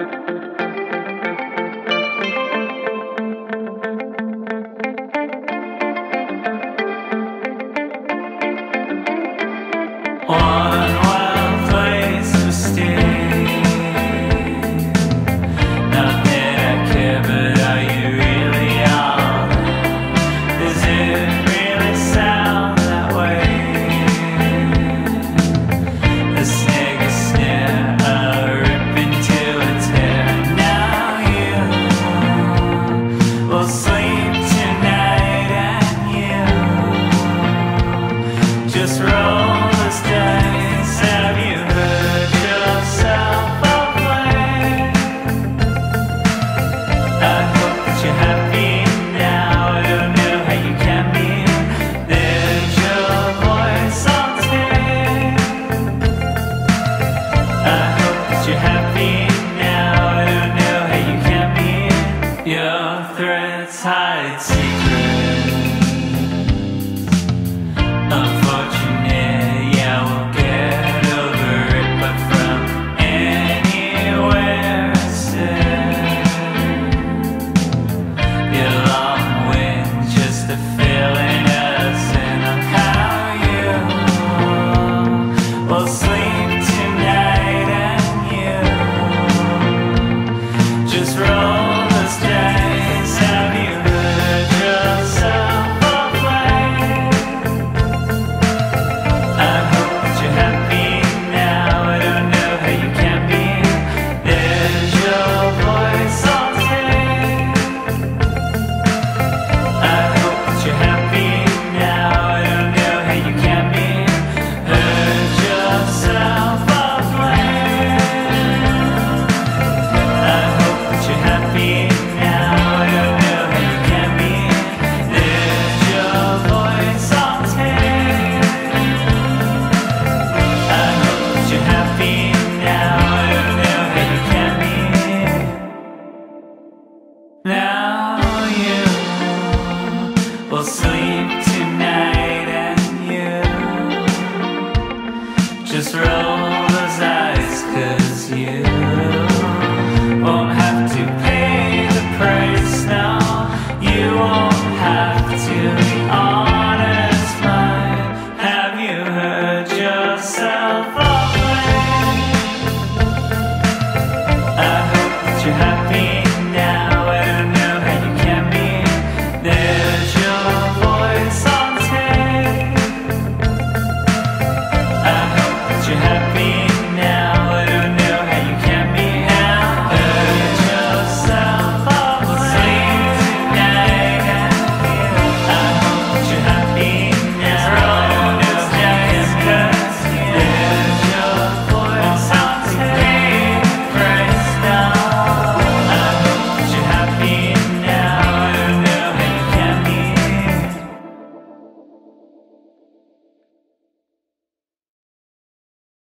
One wild place to stay. Not that I care, but are you really on? Does it really sound that way? A snag, a snare, a rip into a tear. Now you will sleep tonight, and you just roll. Have you heard yourself of late? I hope that you're happy now. I don't know how you can be. There's your voice on tape. I hope that you're happy now. I don't know how you can be. Your threats hide secrets. Unfortunate, yeah, we'll get over it, but from anywhere instead. Your long wind just a filling us in on how you will sleep tonight, and you just roll those dice. Have you heard yourself of late? I hope that you're happy now. I don't know how you can be. There's your voice on tape. I hope that you're happy now. I don't know how you can be. Hurt yourself of late. I hope that you're happy now. I don't know how you can be. There's your voice on tape. I hope that you're happy now. I don't know how you can be. Now you will sleep tonight, and you just roll those eyes, 'cause you won't have to pay the price. No, you won't have to be on